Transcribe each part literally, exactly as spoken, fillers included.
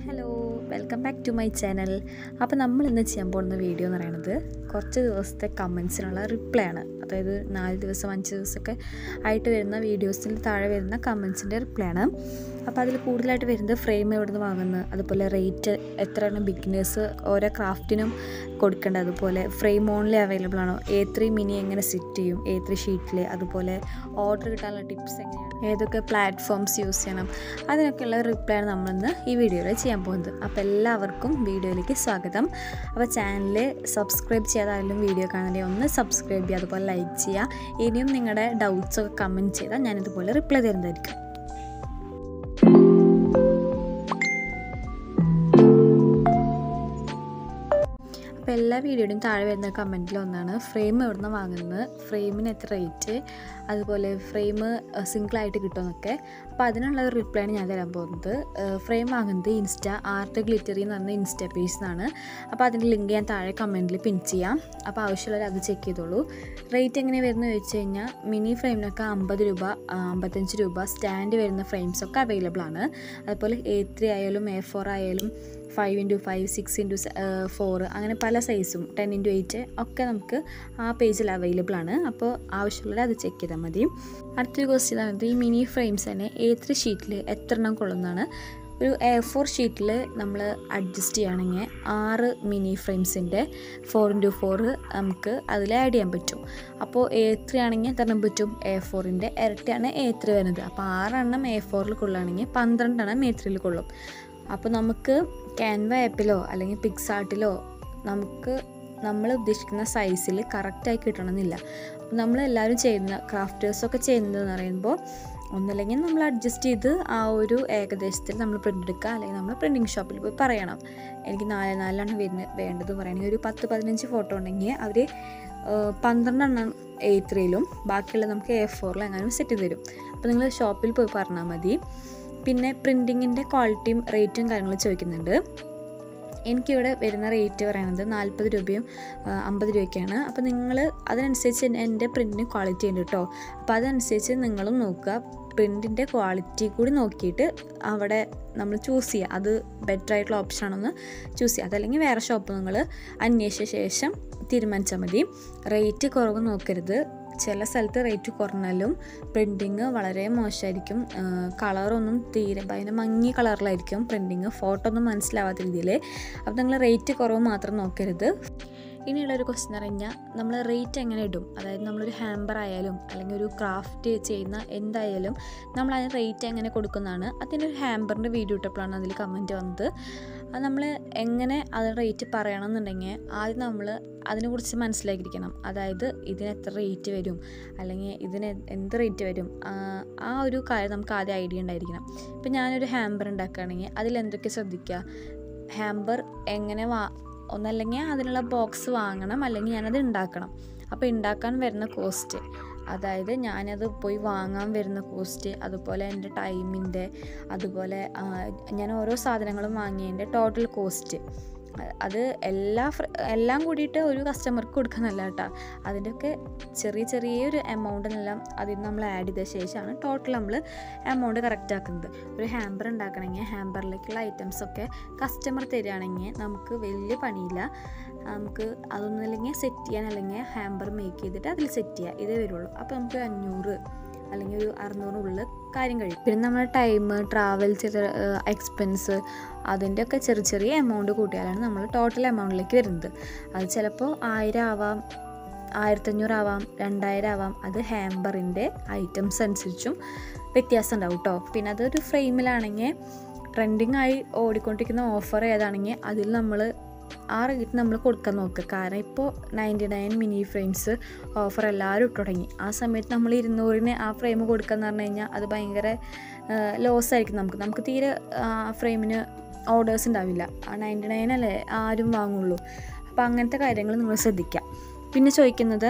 Hello, welcome back to my channel. അപ്പോൾ നമ്മൾ ഇന്ന് ചെയ്യാൻ പോകുന്ന വീഡിയോ എന്ന് പറയുന്നത് കുറച്ച് ദിവസത്തെ കമൻസിനുള്ള റിപ്ലൈ ആണ്. അതായത് നാല് ദിവസം അഞ്ച് ദിവസമൊക്കെ ആയിട്ട് വരുന്ന വീഡിയോസിൽ താഴെ വരുന്ന കമൻസിൻ്റെ റിപ്ലൈ ആണ്. അപ്പോൾ അതിൽ കൂടുതലായിട്ട് വരുന്നത് ഫ്രെയിം എവിടെ നിന്ന് വാങ്ങുന്നത്, അതുപോലെ റേറ്റ് എത്രയാണ് ബിഗിനേഴ്സ് ഓരോ ക്രാഫ്റ്റിനും കൊടുക്കേണ്ടത്, അതുപോലെ ഫ്രെയിം ഓൺലി അവൈലബിൾ ആണോ, എ ത്രീ മിനി എങ്ങനെ സെറ്റ് ചെയ്യും എ ത്രീ ഷീറ്റിൽ, അതുപോലെ ഓർഡർ കിട്ടാനുള്ള ടിപ്സ് എങ്ങനെയാണ്, ഏതൊക്കെ പ്ലാറ്റ്ഫോംസ് യൂസ് ചെയ്യണം, അതിനൊക്കെയുള്ള റിപ്ലൈ ആണ് നമ്മളിന്ന് ഈ വീഡിയോയിൽ ചെയ്യാൻ പോകുന്നത്. അപ്പോൾ എല്ലാവർക്കും വീഡിയോയിലേക്ക് സ്വാഗതം. അപ്പോൾ ചാനൽ സബ്സ്ക്രൈബ് ചെയ്യാതായാലും വീഡിയോ കാണുന്നതിൽ ഒന്ന് സബ്സ്ക്രൈബ് ചെയ്യുക, അതുപോലെ ലൈക്ക് ചെയ്യുക. ഇനിയും നിങ്ങളുടെ ഡൗട്ട്സൊക്കെ കമൻറ്റ് ചെയ്താൽ ഞാനിതുപോലെ റിപ്ലൈ തരുന്നതായിരിക്കും. അപ്പോൾ എല്ലാ വീഡിയോയുടെയും താഴെ വരുന്ന കമൻറ്റിൽ ഒന്നാണ് ഫ്രെയിം എവിടെ നിന്ന് വാങ്ങുന്നത്, ഫ്രെയിമിന് എത്ര റേറ്റ്, അതുപോലെ ഫ്രെയിം സിംഗിളായിട്ട് കിട്ടുമെന്നൊക്കെ. അപ്പോൾ അതിനുള്ള ഒരു റിപ്ലൈ ആണ് ഞാൻ തരാൻ പോകുന്നത്. ഫ്രെയിം വാങ്ങുന്നത് ഇൻസ്റ്റ ആർട്ട് ഗ്ലിറ്ററി എന്ന് പറഞ്ഞ ഇൻസ്റ്റ പേജ് എന്നാണ്. അപ്പോൾ അതിൻ്റെ ലിങ്ക് ഞാൻ താഴെ കമൻറ്റിൽ പിൻ ചെയ്യാം. അപ്പോൾ ആവശ്യമുള്ളവർ അത് ചെക്ക് ചെയ്തോളൂ. റേറ്റ് എങ്ങനെ വരുന്നത് ചോദിച്ചു കഴിഞ്ഞാൽ മിനി ഫ്രെയിമിനൊക്കെ അമ്പത് രൂപ അമ്പത്തഞ്ച് രൂപ സ്റ്റാൻഡ് വരുന്ന ഫ്രെയിംസൊക്കെ അവൈലബിൾ ആണ്. അതുപോലെ എ ത്രീ ആയാലും എ ഫോർ ആയാലും five into five six into four അങ്ങനെ പല സൈസും ടെൻ ഇൻറ്റു എയ്റ്റ് ഒക്കെ നമുക്ക് ആ പേജിൽ അവൈലബിൾ ആണ്. അപ്പോൾ ആവശ്യമുള്ളത് അത് ചെക്ക് ചെയ്താൽ മതി. അടുത്തൊരു ക്വസ്റ്റ്യൻ ആണ്, ഈ മിനി ഫ്രെയിംസ് തന്നെ എ ത്രീ ഷീറ്റിൽ എത്ര എണ്ണം കൊള്ളുന്നതാണ്. ഒരു എ ഫോർ ഷീറ്റിൽ നമ്മൾ അഡ്ജസ്റ്റ് ചെയ്യുകയാണെങ്കിൽ ആറ് മിനി ഫ്രെയിംസിൻ്റെ ഫോർ ഇൻറ്റു ഫോർ നമുക്ക് അതിൽ ആഡ് ചെയ്യാൻ പറ്റും. അപ്പോൾ എ ത്രീ ആണെങ്കിൽ എത്ര എണ്ണം പറ്റും, എ ഫോറിൻ്റെ ഇരട്ടിയാണ് എ ത്രീ വരുന്നത്. അപ്പോൾ ആറെണ്ണം എ ഫോറിൽ കൊള്ളുകയാണെങ്കിൽ പന്ത്രണ്ടെണ്ണം എ ത്രീയിൽ കൊള്ളും. അപ്പോൾ നമുക്ക് ക്യാൻവ ആപ്പിലോ അല്ലെങ്കിൽ പിക്സാർട്ടിലോ നമുക്ക് നമ്മൾ ഉദ്ദേശിക്കുന്ന സൈസിൽ കറക്റ്റായി കിട്ടണമെന്നില്ല. അപ്പോൾ നമ്മളെല്ലാവരും ചെയ്യുന്ന ക്രാഫ്റ്റേഴ്സൊക്കെ ചെയ്യുന്നതെന്ന് പറയുമ്പോൾ ഒന്നല്ലെങ്കിൽ നമ്മൾ അഡ്ജസ്റ്റ് ചെയ്ത് ആ ഒരു ഏകദേശത്തിൽ നമ്മൾ പ്രിൻ്റ് എടുക്കുക, അല്ലെങ്കിൽ നമ്മൾ പ്രിൻറ്റിങ് ഷോപ്പിൽ പോയി പറയണം എനിക്ക് നാല് നാലെണ്ണം വരുന്ന വേണ്ടത് പറയുകയാണെങ്കിൽ ഒരു പത്ത് പതിനഞ്ച് ഫോട്ടോ ഉണ്ടെങ്കിൽ അവർ പന്ത്രണ്ടെണ്ണം എ ത്രീയിലും ബാക്കിയുള്ള നമുക്ക് എ ഫോറിലും എങ്ങാനും സെറ്റ് തരും. അപ്പോൾ നിങ്ങൾ ഷോപ്പിൽ പോയി പറഞ്ഞാൽ മതി. പിന്നെ പ്രിൻറ്റിങ്ങിൻ്റെ ക്വാളിറ്റിയും റേറ്റും കാര്യങ്ങളും ചോദിക്കുന്നുണ്ട്. എനിക്കിവിടെ വരുന്ന റേറ്റ് പറയുന്നത് നാൽപ്പത് രൂപയും അമ്പത് രൂപയൊക്കെയാണ്. അപ്പോൾ നിങ്ങൾ അതിനനുസരിച്ച് എൻ്റെ പ്രിൻറ്റിന് ക്വാളിറ്റി ഉണ്ട് കേട്ടോ. അപ്പോൾ അതനുസരിച്ച് നിങ്ങളും നോക്കുക, പ്രിൻറ്റിൻ്റെ ക്വാളിറ്റി കൂടി നോക്കിയിട്ട് അവിടെ നമ്മൾ ചൂസ് ചെയ്യുക, അത് ബെറ്റർ ആയിട്ടുള്ള ഓപ്ഷൻ ആണെന്ന് ചൂസ് ചെയ്യുക. അതല്ലെങ്കിൽ വേറെ ഷോപ്പ് നിങ്ങൾ അന്വേഷിച്ച ശേഷം തീരുമാനിച്ചാൽ മതി. റേറ്റ് കുറവ് നോക്കരുത്. ചില സ്ഥലത്ത് റേറ്റ് കുറഞ്ഞാലും പ്രിൻറ്റിങ് വളരെ മോശമായിരിക്കും. കളറൊന്നും തീരെ ഭയങ്കര മങ്ങിയ കളറിലായിരിക്കും പ്രിൻറ്റിങ്, ഫോട്ടോ ഒന്നും മനസ്സിലാവാത്ത രീതിയിൽ. അപ്പോൾ നിങ്ങൾ റേറ്റ് കുറവ് മാത്രം നോക്കരുത്. ഇനിയുള്ളൊരു ക്വസ്റ്റ്യൻ എന്ന് പറഞ്ഞാൽ നമ്മൾ റേറ്റ് എങ്ങനെ ഇടും, അതായത് നമ്മളൊരു ഹാമ്പർ ആയാലും അല്ലെങ്കിൽ ഒരു ക്രാഫ്റ്റ് ചെയ്യുന്ന എന്തായാലും നമ്മൾ അതിന് റേറ്റ് എങ്ങനെ കൊടുക്കുന്നതാണ്. അതിൻ്റെ ഒരു ഹാമ്പറിൻ്റെ വീഡിയോ ഇട്ടപ്പോഴാണ് അതിൽ കമൻറ്റ് വന്നത്. അത് നമ്മൾ എങ്ങനെ അത് റേറ്റ് പറയണമെന്നുണ്ടെങ്കിൽ ആദ്യം നമ്മൾ അതിനെക്കുറിച്ച് മനസ്സിലാക്കിയിരിക്കണം. അതായത് ഇതിന് എത്ര റേറ്റ് വരും അല്ലെങ്കിൽ ഇതിന് എന്ത് റേറ്റ് വരും, ആ ഒരു കാര്യം നമുക്ക് ആദ്യം ഐഡിയ ഉണ്ടായിരിക്കണം. ഇപ്പം ഞാനൊരു ഹാമ്പർ ഉണ്ടാക്കുകയാണെങ്കിൽ അതിലെന്തൊക്കെ ശ്രദ്ധിക്കുക, ഹാമ്പർ എങ്ങനെ വാ ഒന്നല്ലെങ്കിൽ അതിനുള്ള ബോക്സ് വാങ്ങണം, അല്ലെങ്കിൽ ഞാനത് ഉണ്ടാക്കണം. അപ്പോൾ ഉണ്ടാക്കാൻ വരുന്ന കോസ്റ്റ്, അതായത് ഞാനത് പോയി വാങ്ങാൻ വരുന്ന കോസ്റ്റ്, അതുപോലെ എൻ്റെ ടൈമിൻ്റെ, അതുപോലെ ഞാൻ ഓരോ സാധനങ്ങളും വാങ്ങിയതിൻ്റെ ടോട്ടൽ കോസ്റ്റ്, അത് എല്ലാ എല്ലാം കൂടിയിട്ട് ഒരു കസ്റ്റമർക്ക് കൊടുക്കുന്നല്ല കേട്ടോ. അതിൻ്റെയൊക്കെ ചെറിയ ചെറിയൊരു എമൗണ്ടിനെല്ലാം അതിൽ നമ്മൾ ആഡ് ചെയ്ത ശേഷമാണ് ടോട്ടൽ നമ്മൾ എമൗണ്ട് കറക്റ്റ് ആക്കുന്നത്. ഒരു ഹാമ്പർ ഉണ്ടാക്കണമെങ്കിൽ ഹാമ്പറിലേക്കുള്ള ഐറ്റംസൊക്കെ കസ്റ്റമർ തരികയാണെങ്കിൽ നമുക്ക് വലിയ പണിയില്ല. നമുക്ക് അതൊന്നുമില്ലെങ്കിൽ സെറ്റ് ചെയ്യാൻ, അല്ലെങ്കിൽ ഹാമ്പർ മേക്ക് ചെയ്തിട്ട് അതിൽ സെറ്റ് ചെയ്യുക, ഇതേ വരുള്ളൂ. അപ്പോൾ നമുക്ക് അഞ്ഞൂറ് അല്ലെങ്കിൽ ഒരു അറുന്നൂറിനുള്ളിൽ കാര്യം കഴിയും. പിന്നെ നമ്മുടെ ടൈം, ട്രാവൽ ചെയ്ത എക്സ്പെൻസ്, അതിൻ്റെയൊക്കെ ചെറിയ ചെറിയ എമൗണ്ട് കൂട്ടിയാലാണ് നമ്മൾ ടോട്ടൽ എമൗണ്ടിലേക്ക് വരുന്നത്. അത് ചിലപ്പോൾ ആയിരം ആവാം, ആയിരത്തഞ്ഞൂറാവാം, രണ്ടായിരം ആവാം. അത് ഹാമ്പറിൻ്റെ ഐറ്റംസ് അനുസരിച്ചും വ്യത്യാസം ഉണ്ടാവും കേട്ടോ. പിന്നെ അതൊരു ഫ്രെയിമിലാണെങ്കിൽ ട്രെൻഡിങ് ആയി ഓടിക്കൊണ്ടിരിക്കുന്ന ഓഫർ ഏതാണെങ്കിൽ അതിൽ നമ്മൾ ആ റേറ്റ് നമ്മൾ കൊടുക്കാൻ നോക്കുക. കാരണം ഇപ്പോൾ ninety nine mini frames offer എല്ലാവരും ഇട്ട് തുടങ്ങി. ആ സമയത്ത് നമ്മൾ ഇരുന്നൂറിന് ആ ഫ്രെയിം കൊടുക്കുകയെന്ന് പറഞ്ഞു കഴിഞ്ഞാൽ അത് ഭയങ്കര ലോസ് ആയിരിക്കും നമുക്ക്. നമുക്ക് തീരെ ആ ഫ്രെയിമിന് ഓർഡേഴ്സ് ഉണ്ടാവില്ല. ആ നയൻറ്റി നയൻ അല്ലേ ആരും വാങ്ങുള്ളൂ. അപ്പോൾ അങ്ങനത്തെ കാര്യങ്ങൾ നമ്മൾ ശ്രദ്ധിക്കുക. പിന്നെ ചോദിക്കുന്നത്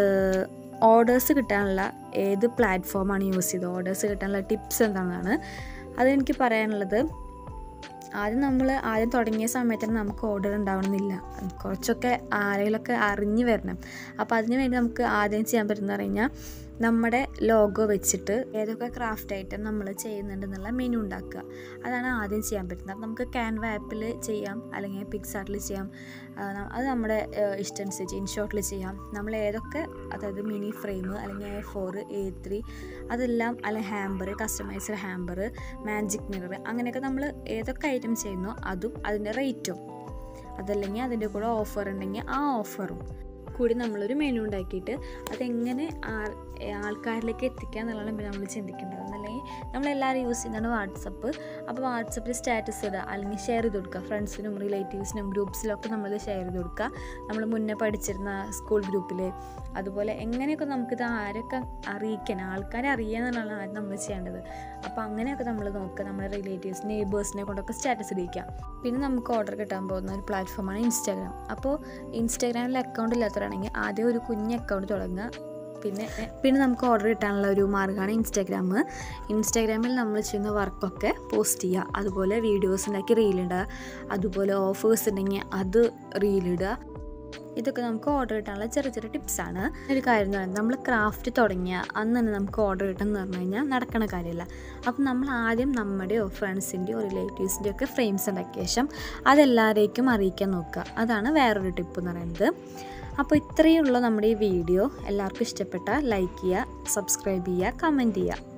ഓർഡേഴ്സ് കിട്ടാനുള്ള ഏത് പ്ലാറ്റ്ഫോമാണ് യൂസ് ചെയ്തത്, ഓർഡേഴ്സ് കിട്ടാനുള്ള ടിപ്സ് എന്താണെന്നാണ്. അതെനിക്ക് പറയാനുള്ളത്, ആദ്യം നമ്മൾ ആദ്യം തുടങ്ങിയ സമയത്ത് തന്നെ നമുക്ക് ഓർഡർ ഉണ്ടാവണമെന്നില്ല. കുറച്ചൊക്കെ ആരെങ്കിലുമൊക്കെ അറിഞ്ഞ് വരണം. അപ്പോൾ അതിന് വേണ്ടി നമുക്ക് ആദ്യം ചെയ്യാൻ പറ്റുന്ന പറഞ്ഞു കഴിഞ്ഞാൽ നമ്മുടെ ലോഗോ വെച്ചിട്ട് ഏതൊക്കെ ക്രാഫ്റ്റ് ഐറ്റം നമ്മൾ ചെയ്യുന്നുണ്ടെന്നുള്ള മെനു ഉണ്ടാക്കുക. അതാണ് ആദ്യം ചെയ്യാൻ പറ്റുന്നത്. നമുക്ക് ക്യാൻവ ആപ്പിൽ ചെയ്യാം, അല്ലെങ്കിൽ പിക്സാർട്ടിൽ ചെയ്യാം. അത് നമ്മുടെ ഇഷ്ടമനുസരിച്ച് ഇൻഷോട്ടിൽ ചെയ്യാം. നമ്മൾ ഏതൊക്കെ, അതായത് മിനി ഫ്രെയിം അല്ലെങ്കിൽ എ ഫോർ, എ ത്രീ, അതെല്ലാം, അല്ലെങ്കിൽ hamper, customised hamper, magic mirror, അങ്ങനെയൊക്കെ നമ്മൾ ഏതൊക്കെ ഐറ്റം ചെയ്യുന്നോ അതും അതിൻ്റെ റേറ്റും, അതല്ലെങ്കിൽ അതിൻ്റെ കൂടെ ഓഫർ ഉണ്ടെങ്കിൽ ആ ഓഫറും കൂടി നമ്മളൊരു മെനു ഉണ്ടാക്കിയിട്ട് അതെങ്ങനെ ആൾക്കാരിലേക്ക് എത്തിക്കുക എന്നുള്ളതാണ് പിന്നെ നമ്മൾ ചിന്തിക്കേണ്ടത്. എന്നല്ലെങ്കിൽ നമ്മളെല്ലാവരും യൂസ് ചെയ്യുന്നതാണ് വാട്സപ്പ്. അപ്പോൾ വാട്സപ്പിൽ സ്റ്റാറ്റസ് ഇടുക, അല്ലെങ്കിൽ ഷെയർ ചെയ്ത് കൊടുക്കുക. ഫ്രണ്ട്സിനും റിലേറ്റീവ്സിനും ഗ്രൂപ്പ്സിലൊക്കെ നമ്മളത് ഷെയർ ചെയ്ത് കൊടുക്കുക. നമ്മൾ മുന്നേ പഠിച്ചിരുന്ന സ്കൂൾ ഗ്രൂപ്പിൽ, അതുപോലെ എങ്ങനെയൊക്കെ നമുക്കിത് ആരൊക്കെ അറിയിക്കണം, ആൾക്കാരെ അറിയുക എന്നുള്ളതാണ് ആദ്യം നമ്മൾ ചെയ്യേണ്ടത്. അപ്പോൾ അങ്ങനെയൊക്കെ നമ്മൾ നോക്കുക. നമ്മുടെ റിലേറ്റീവ്സ്, നെയ്ബേഴ്സിനെ കൊണ്ടൊക്കെ സ്റ്റാറ്റസ് ഇടിക്കുക. പിന്നെ നമുക്ക് ഓർഡർ കിട്ടാൻ പോകുന്ന ഒരു പ്ലാറ്റ്ഫോമാണ് ഇൻസ്റ്റാഗ്രാം. അപ്പോൾ ഇൻസ്റ്റാഗ്രാമിൽ അക്കൗണ്ട് ഇല്ലാത്തവരാണെങ്കിൽ ആദ്യം ഒരു കുഞ്ഞ് അക്കൗണ്ട് തുടങ്ങുക. പിന്നെ പിന്നെ നമുക്ക് ഓർഡർ കിട്ടാനുള്ള ഒരു മാർഗ്ഗമാണ് ഇൻസ്റ്റാഗ്രാം. ഇൻസ്റ്റാഗ്രാമിൽ നമ്മൾ ചെയ്യുന്ന വർക്കൊക്കെ പോസ്റ്റ് ചെയ്യുക, അതുപോലെ വീഡിയോസ് ഉണ്ടാക്കി റീലിടുക, അതുപോലെ ഓഫേഴ്സ് ഉണ്ടെങ്കിൽ അത് റീലിടുക. ഇതൊക്കെ നമുക്ക് ഓർഡർ കിട്ടാനുള്ള ചെറിയ ചെറിയ ടിപ്സാണ്. ഒരു കാര്യം എന്ന് പറയുന്നത്, നമ്മൾ ക്രാഫ്റ്റ് തുടങ്ങിയ അന്ന് തന്നെ നമുക്ക് ഓർഡർ കിട്ടുമെന്ന് പറഞ്ഞു കഴിഞ്ഞാൽ നടക്കണ കാര്യമല്ല. അപ്പം നമ്മൾ ആദ്യം നമ്മുടെയോ ഫ്രണ്ട്സിൻ്റെയോ റിലേറ്റീവ്സിൻ്റെയോ ഒക്കെ ഫ്രെയിംസ് ഉണ്ടാക്കിയ ശേഷം അതെല്ലാവരേക്കും അറിയിക്കാൻ നോക്കുക. അതാണ് വേറൊരു ടിപ്പ് എന്ന് പറയുന്നത്. അപ്പോൾ ഇത്രയുള്ള നമ്മുടെ ഈ വീഡിയോ എല്ലാവർക്കും ഇഷ്ടപ്പെട്ടാൽ ലൈക്ക് ചെയ്യുക, സബ്സ്ക്രൈബ് ചെയ്യുക, കമൻറ്റ് ചെയ്യുക.